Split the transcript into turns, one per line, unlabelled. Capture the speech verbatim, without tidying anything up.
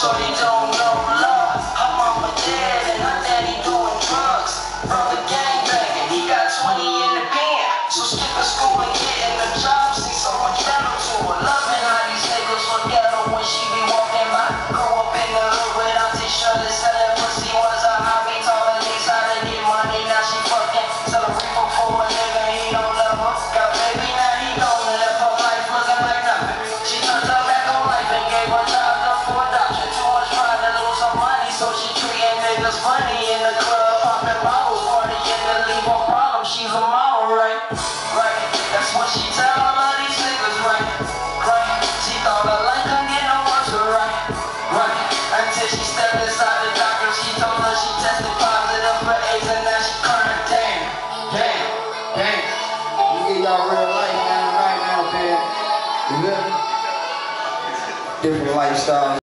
Shorty don't know love. Her mama dead and her daddy doing drugs. Brother gangbanging, he got twenty in the pen. So skipping school and getting a job seems so much better to her. Loving how these niggas forget her when she be walking by. Grew up in the hood without t-shirt and selling pussy was a hobby. Taught her niggas how to get money, now she fucking. Sell a reefer for a nigga, he don't love her. Got baby, now he gone and left her life looking like nothing. She turned her back on life and gave her child up for adoption. Too much pride to lose her money, so she treating niggas funny in the club, popping bottles, partying to leave her problems. She's a model, right? Right. That's what she tell all of these niggas, right? Right. She thought her life couldn't get no worse, right? Right. Until she stepped inside the doctor, she told her she tested positive for AIDS and now she crying. Damn. Damn. Damn.
You get y'all real life, man, right now, man. You good? Different lifestyles.